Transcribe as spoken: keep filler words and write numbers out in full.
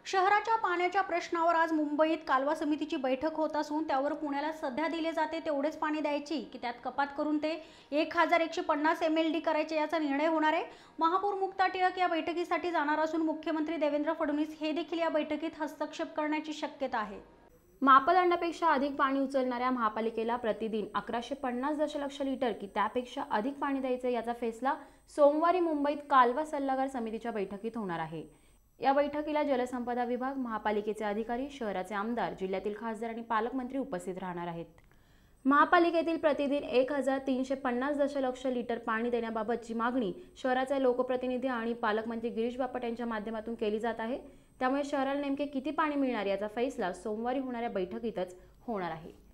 शहराच्या पाण्याच्या प्रश्नावर आज मुंबईत कालवा समितीची बैठक होत असून त्यावर पुण्याला सध्या दिले जाते तेवढेच पाणी द्यायची की त्यात कपात करून ते एक हजार एकशे पन्नास एम एल डी करायचे याचा निर्णय होणार आहे। महापौर मुक्ता टिळक या बैठकीसाठी जाणार असून मुख्यमंत्री देवेंद्र फडणवीस हे देखील या बैठकीत हस्तक्षेप करण्याची शक्यता आहे। मापदंडापेक्षा अधिक पाणी उचलणाऱ्या महापालिकेला प्रतिदिन अकराशे पन्नास दशलक्ष लिटर की त्यापेक्षा अधिक पाणी द्यायचे याचा फैसला सोमवारी मुंबईत कालवा सल्लागार समितीच्या बैठकीत होणार आहे। या बैठकीला जलसंपदा विभाग, महापालिकेचे अधिकारी, शहराचे आमदार, जिल्ह्यातील खासदार आणि पालकमंत्री उपस्थित राहणार आहेत। महापालिकेतील प्रतिदिन एक हजार तीनशे पन्नास दशलक्ष लिटर पाणी देण्याबाबतची मागणी शहराचे लोकप्रतिनिधी आणि पालकमंत्री गिरीश बापट यांच्या माध्यमातून केली जात आहे। त्यामुळे शहराला नेमके किती पाणी मिळणार याचा फैसला सोमवारी होणाऱ्या बैठकीतच होणार आहे।